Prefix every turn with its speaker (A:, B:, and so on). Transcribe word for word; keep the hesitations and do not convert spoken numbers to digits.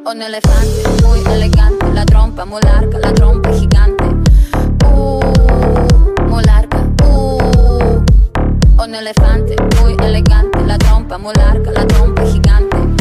A: Un elefante muy elegante, la trompa muy larga, la trompa gigante. Uh, muy larga, uh. Un elefante muy elegante, la trompa muy larga, la trompa gigante.